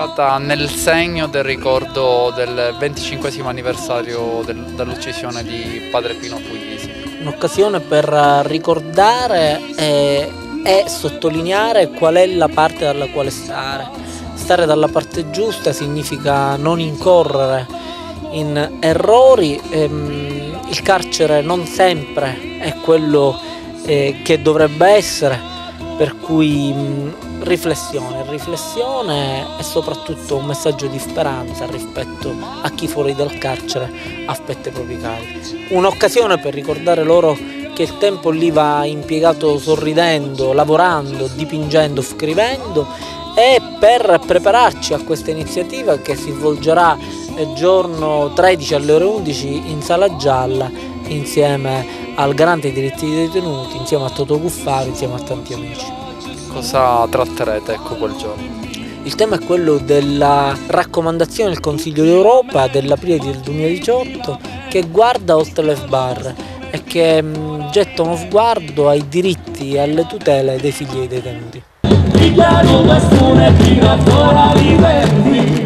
dedicata nel segno del ricordo del 25° anniversario dell'uccisione di padre Pino Puglisi. Un'occasione per ricordare e sottolineare qual è la parte dalla quale stare. Stare dalla parte giusta significa non incorrere in errori. Il carcere non sempre è quello che dovrebbe essere, per cui riflessione e soprattutto un messaggio di speranza rispetto a chi fuori dal carcere aspetta i propri cari. Un'occasione per ricordare loro che il tempo lì va impiegato sorridendo, lavorando, dipingendo, scrivendo, e per prepararci a questa iniziativa che si svolgerà il giorno 13 alle ore 11 in Sala Gialla, insieme al Garante dei diritti dei detenuti, insieme a Toto Cuffaro, insieme a tanti amici. Cosa tratterete quel giorno? Il tema è quello della raccomandazione del Consiglio d'Europa dell'aprile del 2018 che guarda oltre le sbarre e che getta uno sguardo ai diritti e alle tutele dei figli dei detenuti.